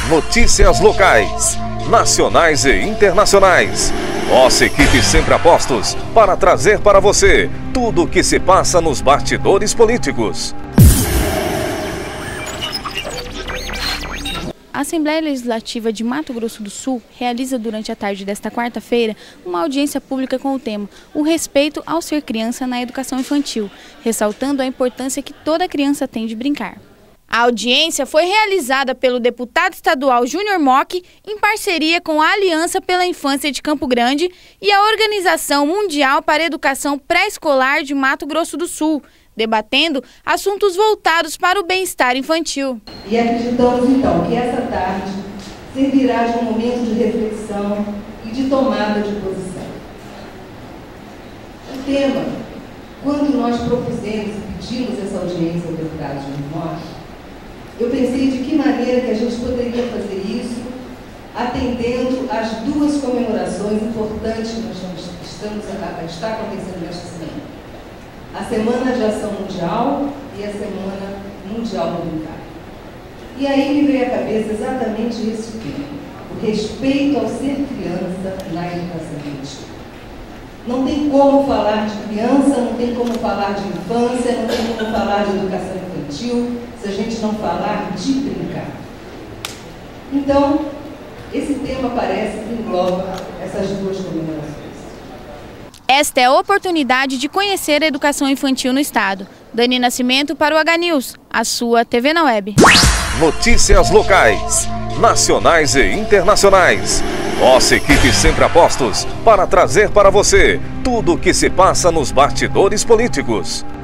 Notícias locais, nacionais e internacionais. Nossa equipe sempre a postos para trazer para você tudo o que se passa nos bastidores políticos. A Assembleia Legislativa de Mato Grosso do Sul realiza durante a tarde desta quarta-feira uma audiência pública com o tema O Respeito ao Ser Criança na Educação Infantil, ressaltando a importância que toda criança tem de brincar. A audiência foi realizada pelo deputado estadual Júnior Mock em parceria com a Aliança pela Infância de Campo Grande e a Organização Mundial para a Educação Pré-Escolar de Mato Grosso do Sul, debatendo assuntos voltados para o bem-estar infantil. E acreditamos então que essa tarde servirá de um momento de reflexão e de tomada de posição. O tema, quando nós propusemos e pedimos essa audiência ao deputado Júnior Mock, eu pensei de que maneira que a gente poderia fazer isso, atendendo às duas comemorações importantes que nós está acontecendo nesta semana. A Semana de Ação Mundial e a Semana Mundial do Brincar. E aí me veio à cabeça exatamente esse tema, o respeito ao ser criança na educação infantil. Não tem como falar de criança, não tem como falar de infância, não tem como falar de educação infantil, se a gente não falar de brincar. Então, esse tema parece que engloba essas duas comemorações. Esta é a oportunidade de conhecer a educação infantil no estado. Dani Nascimento para o H-News, a sua TV na web. Notícias locais, nacionais e internacionais. Nossa equipe sempre a postos para trazer para você tudo o que se passa nos bastidores políticos.